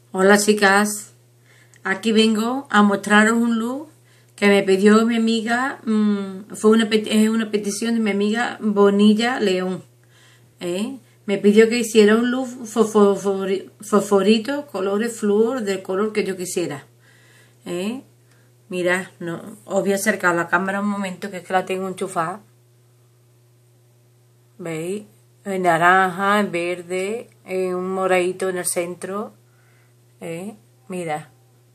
Hola chicas, aquí vengo a mostraros un look que me pidió mi amiga, es una petición de mi amiga Bonilla León. Me pidió que hiciera un look fosforito, colores flúor, del color que yo quisiera. Mirad, no, os voy a acercar la cámara un momento, que es que la tengo enchufada. ¿Veis? En naranja, en verde, en un moradito en el centro. Mira.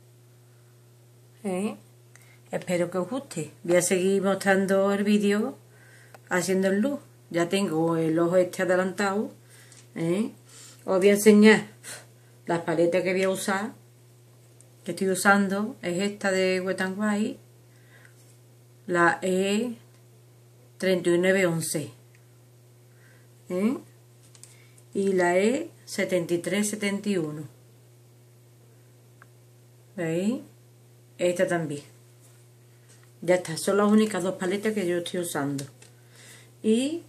Espero que os guste. Voy a seguir mostrando el vídeo haciendo el look. Ya tengo el ojo este adelantado. Os voy a enseñar las paletas que voy a usar. Que estoy usando es esta de Wet n Wild, la E3911 y la E7371. ¿Veis? Esta también. Ya está, son las únicas dos paletas que yo estoy usando. Y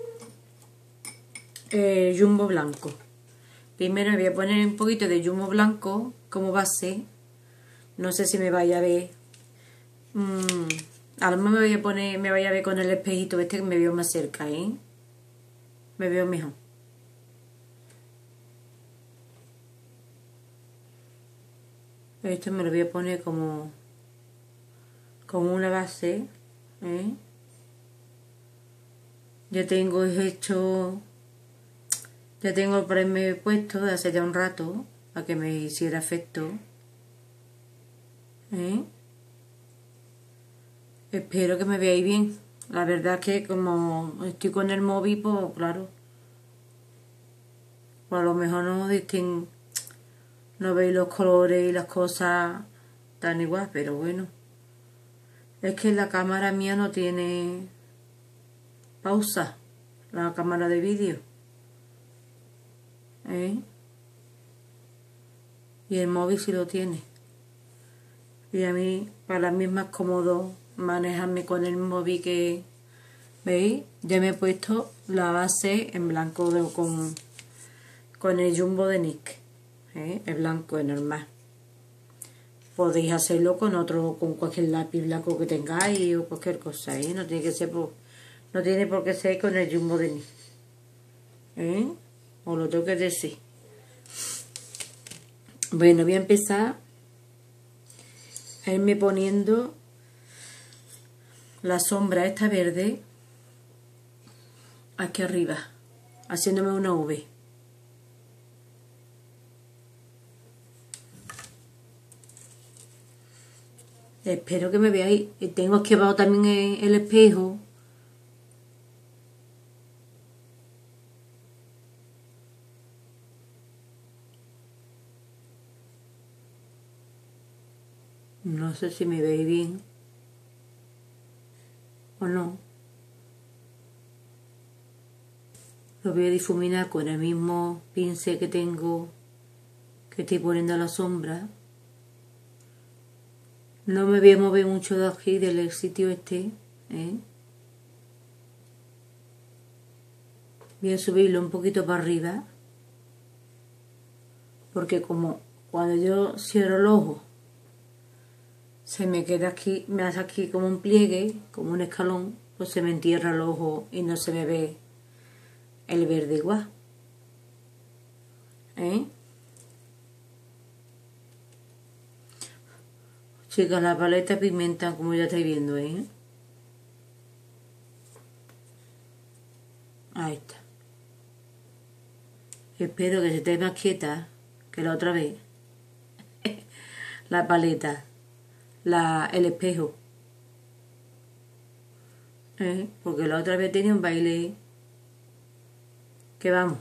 jumbo blanco. Primero me voy a poner un poquito de jumbo blanco como base. No sé si me vaya a ver. A lo mejor me vaya a ver con el espejito este, que me veo más cerca, me veo mejor. Esto me lo voy a poner como una base. Ya tengo hecho, ya tengo el primer puesto de hace ya un rato, a que me hiciera efecto. Espero que me veáis bien. La verdad es que como estoy con el móvil, pues claro, pues a lo mejor no veis los colores y las cosas tan igual, pero bueno. Es que la cámara mía no tiene pausa, la cámara de vídeo. Y el móvil sí lo tiene. Y a mí, para mí es más cómodo manejarme con el móvil que... ¿Veis? Ya me he puesto la base en blanco con el jumbo de NYX. El blanco es normal. Podéis hacerlo con cualquier lápiz blanco que tengáis o cualquier cosa, no tiene que ser no tiene por qué ser con el jumbo de NYX. Os lo tengo que decir. Bueno, voy a empezar a irme poniendo la sombra esta verde aquí arriba, haciéndome una V. Espero que me veáis. Tengo esquivado también el espejo. No sé si me veis bien o no. Lo voy a difuminar con el mismo pincel que tengo, que estoy poniendo la sombra. No me voy a mover mucho de aquí, del sitio este. Voy a subirlo un poquito para arriba, porque como cuando yo cierro el ojo se me queda aquí, me hace aquí como un pliegue, como un escalón, pues se me entierra el ojo y no se me ve el verde igual. Chicas, la paleta pigmenta, como ya estáis viendo, Ahí está. Espero que se esté más quieta que la otra vez. La paleta, el espejo. Porque la otra vez tenía un baile que vamos.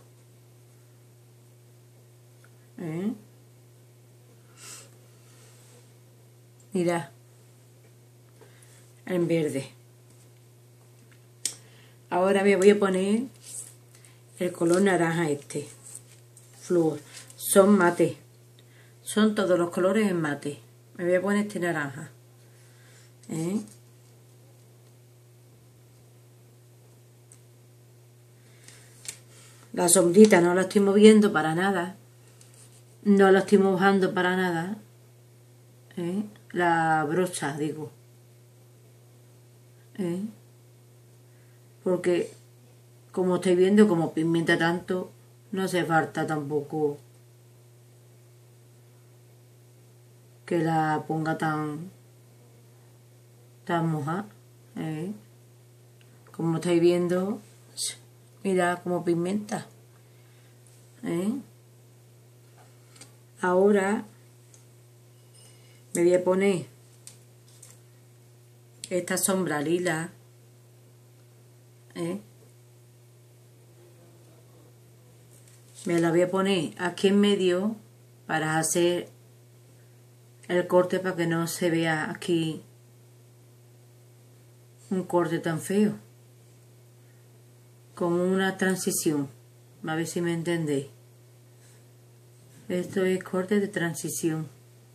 Mirad, en verde. Ahora me voy a poner el color naranja este, flúor. Son mate, son todos los colores en mate. Me voy a poner este naranja. La sombrita no la estoy moviendo para nada. No lo estoy mojando para nada, ¿eh? La brocha, digo, ¿eh? Porque como estáis viendo, como pigmenta tanto, no hace falta tampoco que la ponga tan mojada, ¿eh? Como estáis viendo, mira como pigmenta, ¿eh? Ahora me voy a poner esta sombra lila, ¿eh? Me la voy a poner aquí en medio para hacer el corte, para que no se vea aquí un corte tan feo, como una transición, a ver si me entendéis. Esto es corte de transición.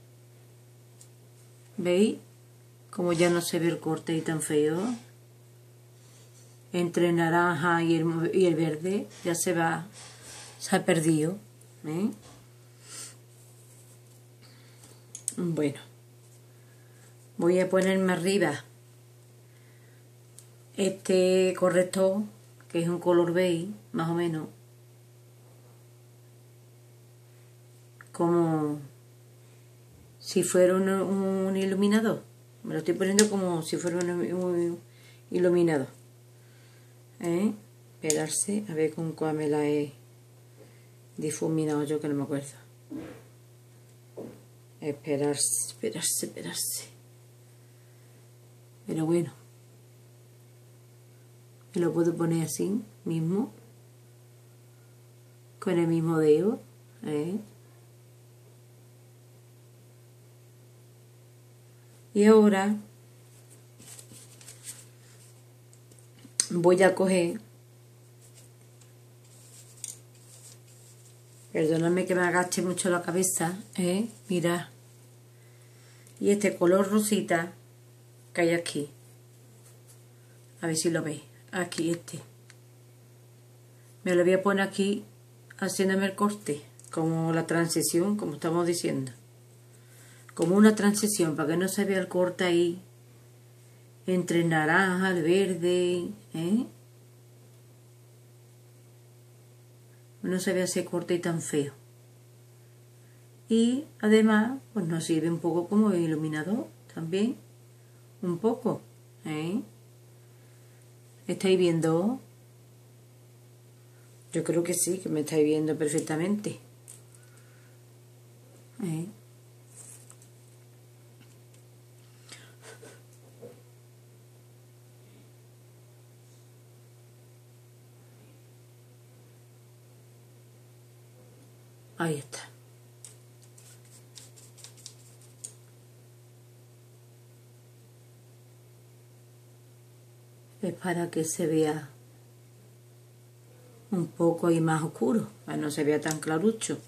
¿Veis? Como ya no se ve el corte ahí tan feo. Entre el naranja y el verde ya se ha perdido, ¿eh? Bueno, voy a ponerme arriba este corrector, que es un color beige, más o menos, como si fuera un iluminador. Me lo estoy poniendo como si fuera un iluminador, ¿eh? Esperarse, a ver con cuál me la he difuminado yo, que no me acuerdo. Esperarse. Pero bueno, me lo puedo poner así mismo, con el mismo dedo, ¿eh? Y ahora voy a coger, perdóname que me agache mucho la cabeza, mirad, y este color rosita que hay aquí, a ver si lo veis, aquí me lo voy a poner aquí haciéndome el corte, como la transición, como estamos diciendo, como una transición, para que no se vea el corte ahí entre el naranja, el verde, no se vea ese corte tan feo. Y además, pues nos sirve un poco como iluminador también, un poco, ¿estáis viendo? Yo creo que sí, que me estáis viendo perfectamente, Ahí está. Es para que se vea un poco y más oscuro, para que no se vea tan clarucho,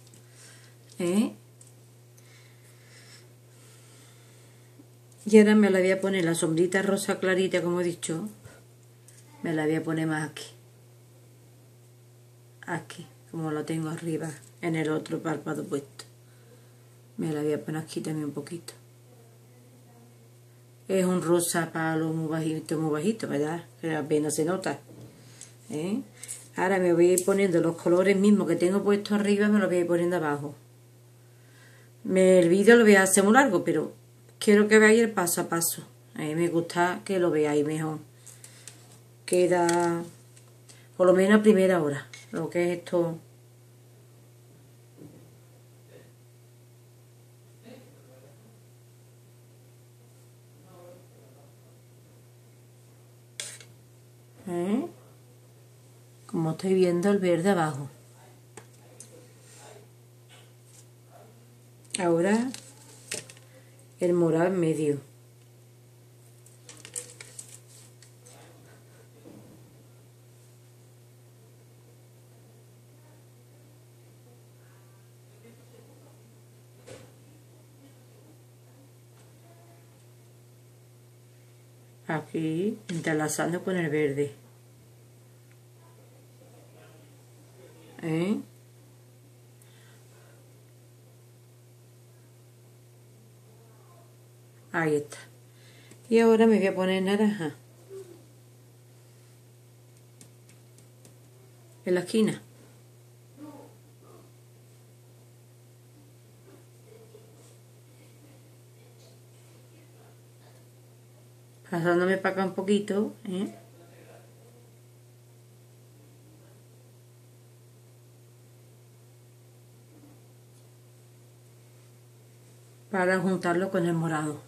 Y ahora me la voy a poner la sombrita rosa clarita, como he dicho, me la voy a poner más aquí, como lo tengo arriba en el otro párpado puesto. Me la voy a poner aquí también un poquito. Es un rosa palo muy bajito, ¿verdad? Que apenas se nota, Ahora me voy a ir poniendo los colores mismos que tengo puesto arriba, me los voy a ir poniendo abajo. El vídeo lo voy a hacer muy largo, pero quiero que veáis el paso a paso. A mí me gusta que lo veáis mejor. Queda por lo menos a primera hora, lo que es esto. Como estoy viendo el verde abajo. Ahora el morado en medio. Aquí entrelazando con el verde. Ahí está. Y ahora me voy a poner naranja en la esquina. Pasándome para acá un poquito, para juntarlo con el morado.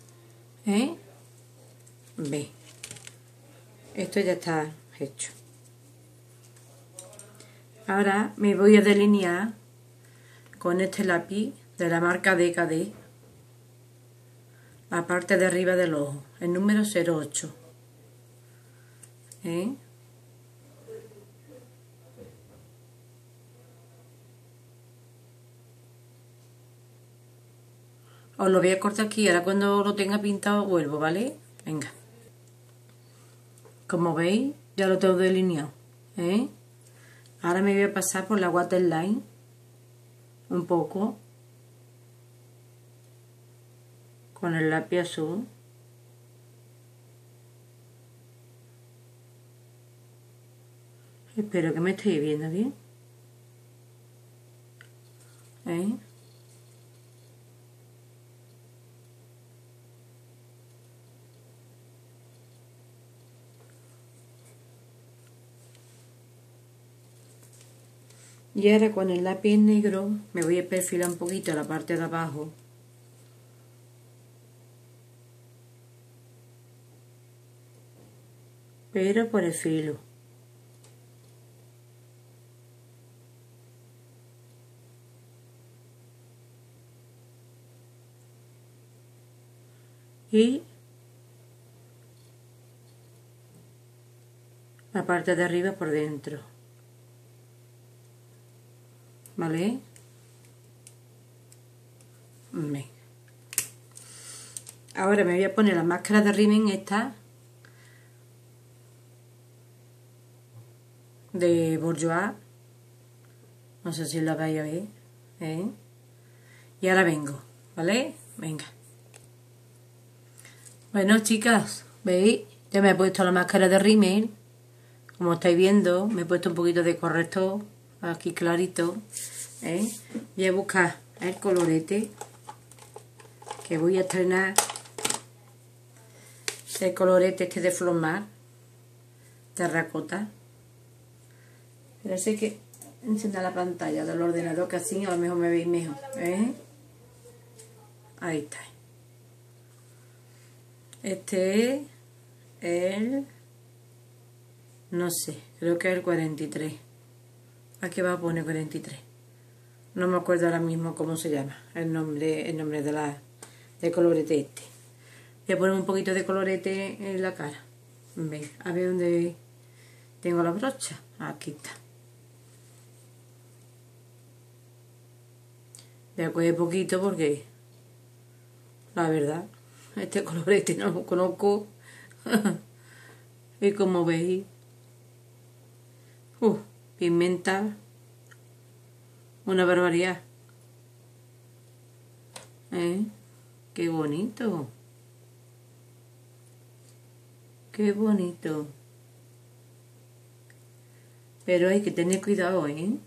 Ve, esto ya está hecho. Ahora me voy a delinear con este lápiz de la marca DKD la parte de arriba del ojo, el número 08. Os lo voy a cortar aquí, ahora cuando lo tenga pintado vuelvo, ¿vale? Venga. Como veis, ya lo tengo delineado, Ahora me voy a pasar por la waterline un poco con el lápiz azul. Espero que me estéis viendo bien. Y ahora con el lápiz negro me voy a perfilar un poquito la parte de abajo. Pero por el filo. Y la parte de arriba por dentro. ¿Vale? Venga. Ahora me voy a poner la máscara de rímel esta de Bourjois. No sé si la vais a ver. Y ahora vengo, ¿vale? Venga. Bueno, chicas, ¿veis? Ya me he puesto la máscara de rímel. Como estáis viendo, me he puesto un poquito de corrector aquí clarito. Voy a buscar el colorete que voy a estrenar. El colorete este de Flormar, terracota. Pero sé que encender la pantalla del ordenador, que así a lo mejor me veis mejor. Ahí está. Este es el... no sé, creo que es el 43. Aquí va a poner 43. No me acuerdo ahora mismo cómo se llama el nombre de colorete este. Voy a poner un poquito de colorete en la cara. ¿Veis? A ver dónde tengo la brocha. Aquí está. Voy a coger poquito porque la verdad, este colorete no lo conozco. Y como veis, pigmenta una barbaridad. Qué bonito. Qué bonito. Pero hay que tener cuidado, Hay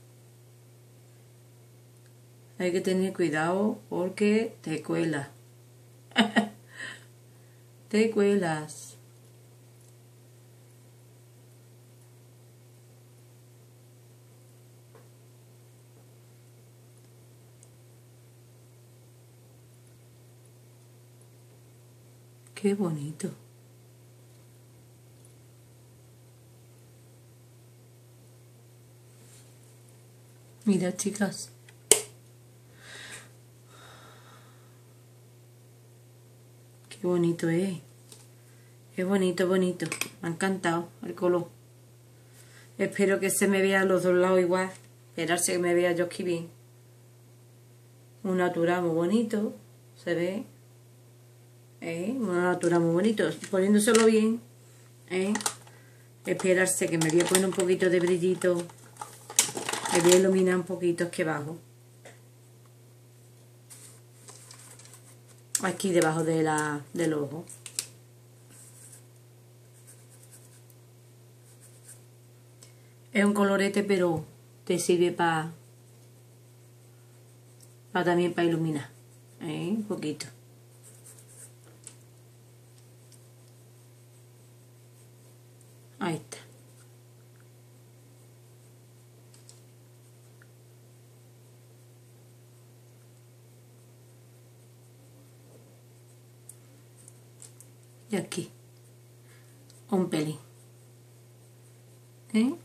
que tener cuidado porque te cuela. Te cuelas. Qué bonito. Mira, chicas. Qué bonito es. Qué bonito, bonito. Me ha encantado el color. Espero que se me vea los dos lados igual. Esperarse que me vea yo aquí bien. Un natural muy bonito. Se ve. Un natural muy bonito. Poniéndoselo bien. Esperarse que me voy a poner un poquito de brillito. Me voy a iluminar un poquito aquí abajo. aquí debajo del ojo. Es un colorete, pero te sirve para también para iluminar, un poquito. Ahí está. Y aquí un pelín, Ve.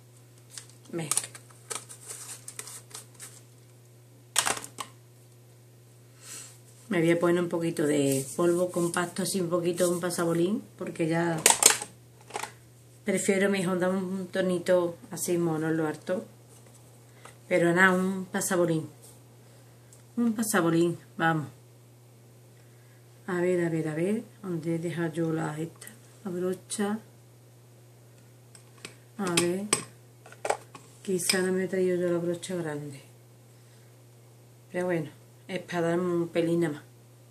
Me voy a poner un poquito de polvo compacto, así un poquito, un pasabolín, porque ya prefiero mejor dar un tonito así mono en lo harto. Pero nada, un pasabolín, vamos. A ver, ¿dónde he dejado yo la brocha? A ver, quizá no me he traído yo la brocha grande. Pero bueno, es para darme un pelín nada más.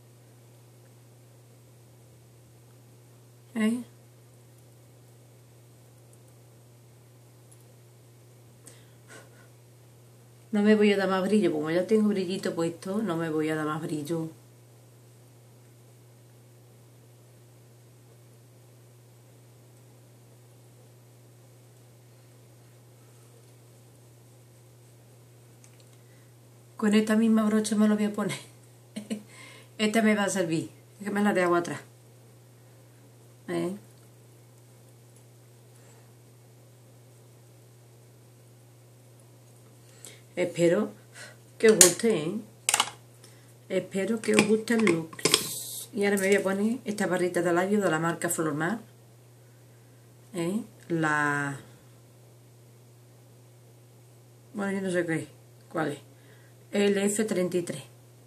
No me voy a dar más brillo, como ya tengo brillito puesto, no me voy a dar más brillo. Con esta misma brocha me lo voy a poner. Esta me va a servir, es que me la dejo atrás. Espero que os guste, Espero que os guste el look. Y ahora me voy a poner esta barrita de labio de la marca Flormar. Bueno, yo no sé qué, cuál es. El F33.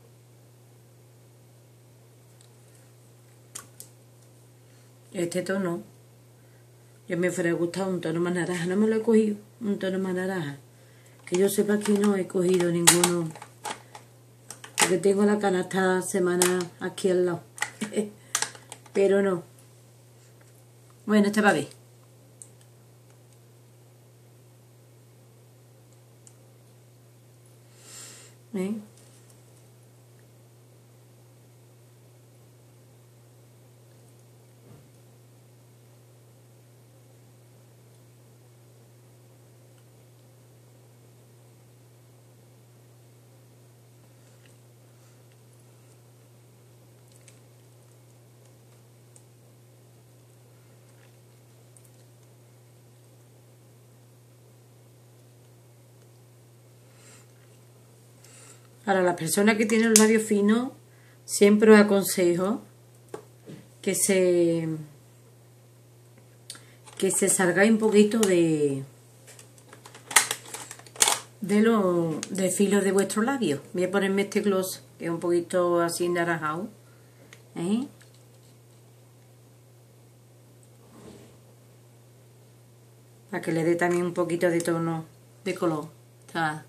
Este tono, yo me fuera gustado un tono más naranja, no me lo he cogido, un tono más naranja. Que yo sepa que no he cogido ninguno, porque tengo la canasta semana aquí al lado. Pero no. Bueno, este va a ver. Para las personas que tienen los labios finos, siempre os aconsejo que se salgáis un poquito de filo de vuestros labios. Voy a ponerme este gloss, que es un poquito así naranjado. Para que le dé también un poquito de tono de color. Está.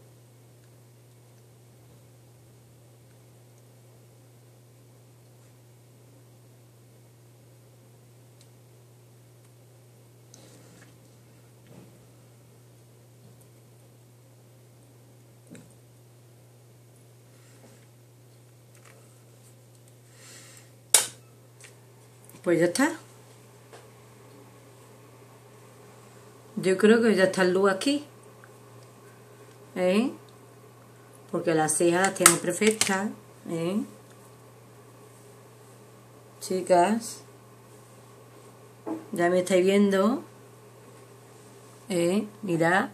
Pues ya está. Yo creo que ya está el look aquí. Porque las cejas las tengo perfectas. Chicas, ya me estáis viendo. Mirad.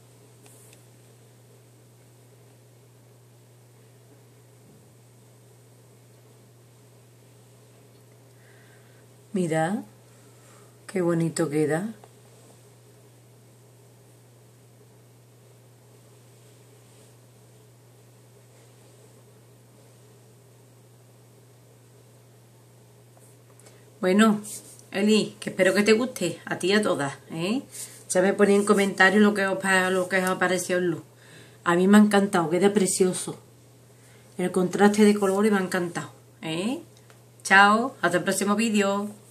Mirad. Qué bonito queda. Bueno, Eli, que espero que te guste, a ti y a todas, Ya me ponéis en comentarios lo que os ha parecido el look. A mí me ha encantado, queda precioso. El contraste de colores me ha encantado, Chao, hasta el próximo vídeo.